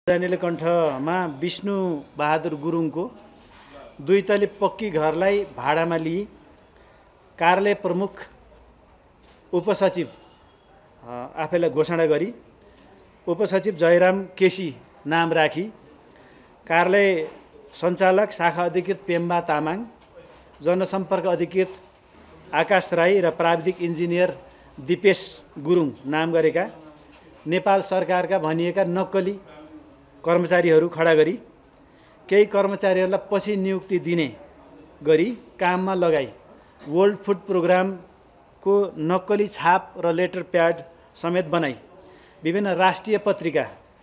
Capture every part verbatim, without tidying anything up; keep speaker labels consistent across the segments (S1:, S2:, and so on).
S1: नीलकण्ठमा विष्णु बहादुर गुरुङको दुई तले पक्की घरलाई भाडामा लिई कार्यालय प्रमुख उपसचिव आफैलाई घोषणा गरी उपसचिव जयराम केसी नाम राखी कार्यालय सञ्चालक शाखा अधिकृत पेम्बा तामाङ, जनसम्पर्क अधिकृत आकाश राई र प्राविधिक इन्जिनियर दिपेश गुरुङ नाम गरेका नेपाल सरकारका भनिएका नक्कली कर्मचारीहरू खडा गरी केही कर्मचारीहरूलाई पछि नियुक्ति दिने गरी काममा लगाई वर्ल्ड फुड प्रोग्रामको नक्कली छाप र लेटर प्याड समेत बनाई विभिन्न राष्ट्रिय पत्रिका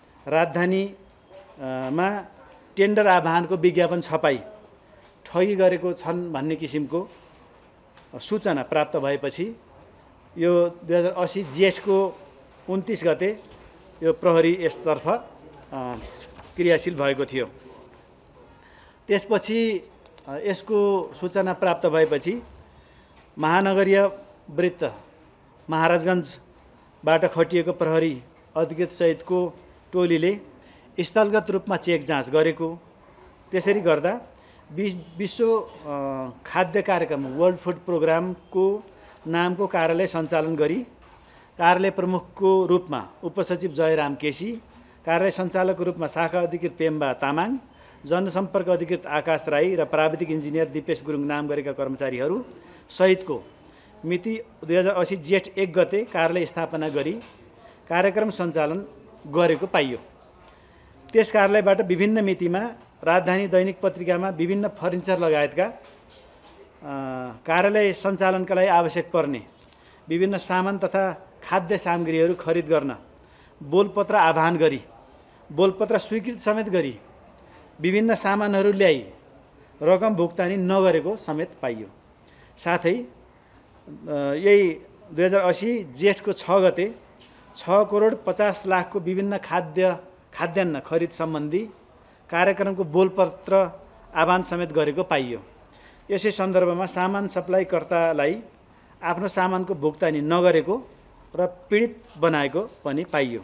S1: राजधानीमा टेन्डर आह्वानको विज्ञापन छपाई ठगी गरेको छन् भन्ने किसिमको सूचना प्राप्त भएपछि यो दुई हजार असी जेठको उन्तिस गते यो प्रहरी यसतर्फ क्रियाशील भएको थियो। त्यसपछि यसको सूचना प्राप्त भएपछि महानगरीय वृत्त महाराजगञ्जबाट खटिएको प्रहरी अधिकृत सहितको टोलीले स्थलगत रूपमा चेक जाँच गरेको, त्यसरी गर्दा विश्व खाद्य कार्यक्रम वर्ल्ड फुड प्रोग्रामको नामको कार्यालय सञ्चालन गरी कार्यालय प्रमुखको रूपमा उपसचिव जयराम केसी, कार्यालय सञ्चालकको रूपमा शाखा अधिकृत पेम्बा तामाङ, जनसम्पर्क अधिकृत आकाश राई र प्राविधिक इन्जिनियर दिपेश गुरुङ नाम गरेका कर्मचारीहरू सहितको मिति दुई हजार असी जेठ एक गते कार्यालय स्थापना गरी कार्यक्रम सञ्चालन गरेको पाइयो। त्यस कार्यालयबाट विभिन्न मितिमा राजधानी दैनिक पत्रिकामा विभिन्न फर्निचर लगायतका कार्यालय सञ्चालनका लागि आवश्यक पर्ने विभिन्न सामान तथा खाद्य सामग्रीहरू खरिद गर्न बोलपत्र आह्वान गरी बोलपत्र स्वीकृत समेत गरी विभिन्न सामानहरू ल्याई रकम भुक्तानी नगरेको समेत पाइयो। साथै यही दुई हजार असी जेठको छ गते छ करोड पचास लाखको विभिन्न खाद्य खाद्यान्न खरिद सम्बन्धी कार्यक्रमको बोलपत्र आह्वान समेत गरेको पाइयो। यसै सन्दर्भमा सामान सप्लाईकर्तालाई आफ्नो सामानको भुक्तानी नगरेको र पीडित बनाएको पनि पाइयो।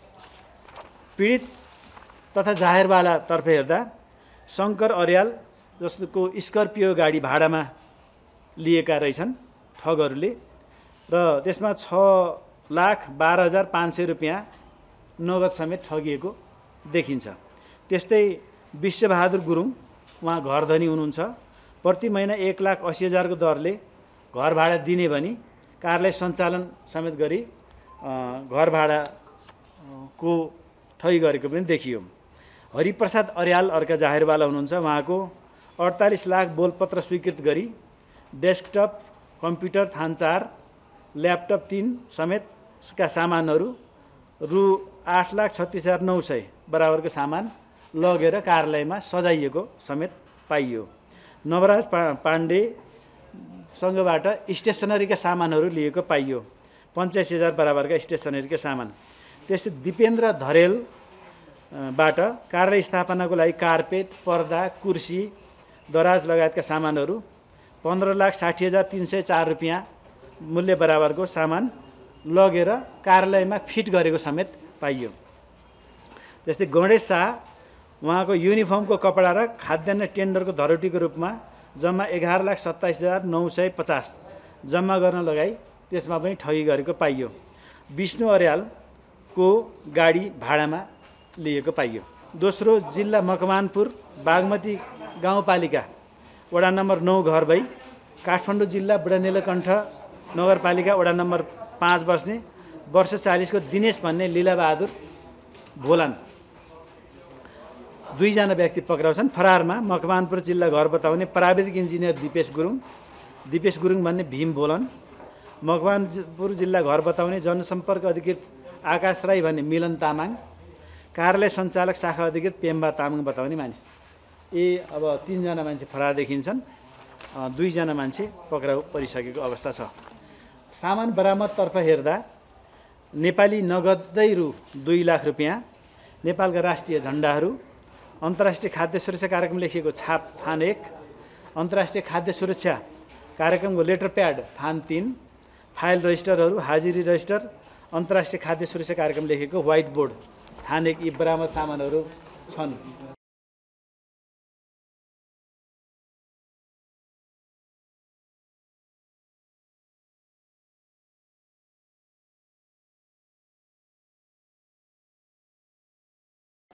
S1: पीडित तथा जाहेरवालातर्फ हेर्दा शङ्कर अर्याल जसको स्कर्पियो गाडी भाडामा लिएका रहेछन् ठगहरूले र त्यसमा छ लाख बाह्र हजार पाँच सय रुपियाँ नगद समेत ठगिएको देखिन्छ। त्यस्तै विश्वबहादुर गुरुङ उहाँ घरधनी हुनुहुन्छ, प्रति महिना एक लाख अस्सी हजारको दरले घर भाडा दिने भनी कार्यालय सञ्चालन समेत गरी घर भाडाको ठगी गरेको पनि देखियो। हरिप्रसाद अर्याल अर्का जाहेरवाला हुनुहुन्छ, उहाँको अडतालिस लाख बोलपत्र स्वीकृत गरी डेस्कटप कम्प्युटर थान चार ल्यापटप तीन समेतका सामानहरू रु आठ लाख छत्तिस हजार नौ सय बराबरको सामान लगेर कार्यालयमा सजाइएको समेत पाइयो। नवराज पाण्डे सँगबाट स्टेसनरीका सामानहरू लिएको पाइयो, पञ्चासी हजार बराबरका स्टेसनरीका सामान। त्यस्तै दिपेन्द्र धरेलबाट कार्यालय स्थापनाको लागि कार्पेट, पर्दा, कुर्सी, दराज लगायतका सामानहरू पन्ध्र लाख साठी हजार तिन सय चार रुपियाँ मूल्य बराबरको सामान लगेर कार्यालयमा फिट गरेको समेत पाइयो। त्यस्तै गणेश शाह उहाँको युनिफर्मको कपडा र खाद्यान्न टेन्डरको धरोटीको रूपमा जम्मा एघार लाख सत्ताइस हजार नौ सय पचास जम्मा गर्न लगाई त्यसमा पनि ठगी गरेको पाइयो। विष्णु अर्यालको गाडी भाडामा लिएको पाइयो। दोस्रो जिल्ला मकवानपुर बागमती गाउँपालिका वडा नम्बर नौ घर भई काठमाडौँ जिल्ला बुढानीलकण्ठ नगरपालिका वडा नम्बर पाँच बस्ने वर्ष चालिसको दिनेश भन्ने लीलाबहादुर भोलान दुईजना व्यक्ति पक्राउ छन्। फरारमा मकवानपुर जिल्ला घर बताउने प्राविधिक इन्जिनियर दिपेश गुरुङ दिपेश गुरुङ भन्ने भीम भोलन, मकवानपुर जिल्ला घर बताउने जनसम्पर्क अधिकृत आकाश राई भन्ने मिलन तामाङ, कार्यालय सञ्चालक शाखा अधिकृत पेम्बा तामाङ बताउने मानिस। ए अब तीनजना मान्छे फरार देखिन्छन्, दुईजना मान्छे पक्राउ परिसकेको अवस्था छ। सामान बरामदतर्फ हेर्दा नेपाली नगदै रु दुई लाख रुपियाँ, नेपालका राष्ट्रिय झन्डाहरू, अन्तर्राष्ट्रिय खाद्य सुरक्षा कार्यक्रम लेखिएको छाप थान एक, अन्तर्राष्ट्रिय खाद्य सुरक्षा कार्यक्रमको लेटर प्याड थान तीन, फाइल रजिस्टरहरू, हाजिरी रजिस्टर, अन्तर्राष्ट्रिय खाद्य सुरक्षा कार्यक्रम लेखेको व्हाइट बोर्ड ठानेक यी बरामद सामानहरू छन्।